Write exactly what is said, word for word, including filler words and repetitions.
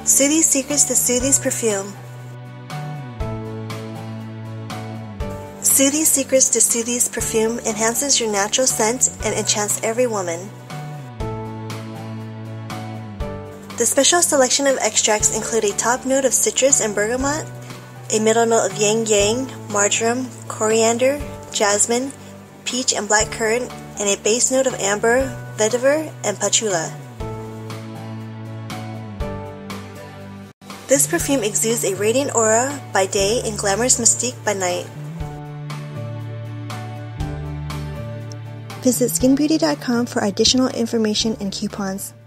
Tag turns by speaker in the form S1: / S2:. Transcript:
S1: Sothys Secrets to Sothys Perfume. Sothys Secrets to Sothys Perfume enhances your natural scent and enchants every woman. The special selection of extracts include a top note of citrus and bergamot, a middle note of yang yang, marjoram, coriander, jasmine, peach and black currant, and a base note of amber, vetiver, and patchouli. This perfume exudes a radiant aura by day and glamorous mystique by night. Visit skin beauty dot com for additional information and coupons.